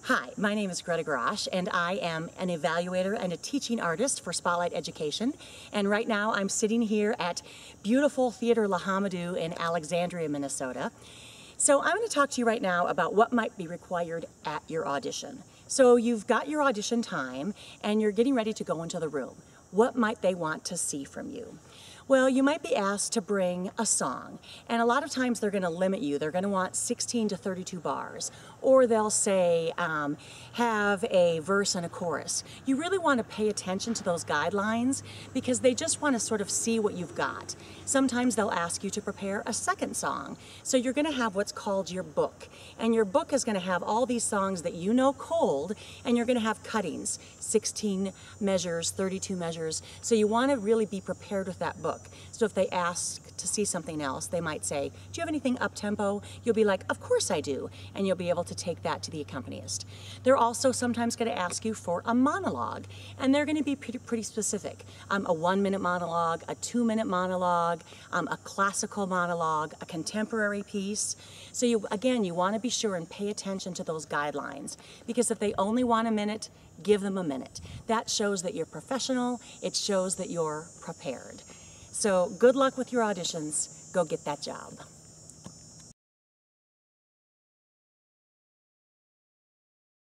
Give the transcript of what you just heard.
Hi, my name is Greta Grosh, and I am an evaluator and a teaching artist for Spotlight Education. And right now I'm sitting here at beautiful Theatre L'Homme Dieu in Alexandria, Minnesota. So I'm going to talk to you right now about what might be required at your audition. So you've got your audition time and you're getting ready to go into the room. What might they want to see from you? Well, you might be asked to bring a song, and a lot of times they're going to limit you. They're going to want 16 to 32 bars, or they'll say have a verse and a chorus. You really want to pay attention to those guidelines because they just want to sort of see what you've got. Sometimes they'll ask you to prepare a second song, so you're going to have what's called your book, and your book is going to have all these songs that you know cold, and you're going to have cuttings, 16 measures, 32 measures, so you want to really be prepared with that book. So if they ask to see something else, they might say, do you have anything up-tempo? You'll be like, of course I do, and you'll be able to take that to the accompanist. They're also sometimes going to ask you for a monologue, and they're going to be pretty specific. A 1-minute monologue, a 2-minute monologue, a classical monologue, a contemporary piece. So you want to be sure and pay attention to those guidelines, because if they only want a minute, give them a minute. That shows that you're professional, it shows that you're prepared. So good luck with your auditions. Go get that job.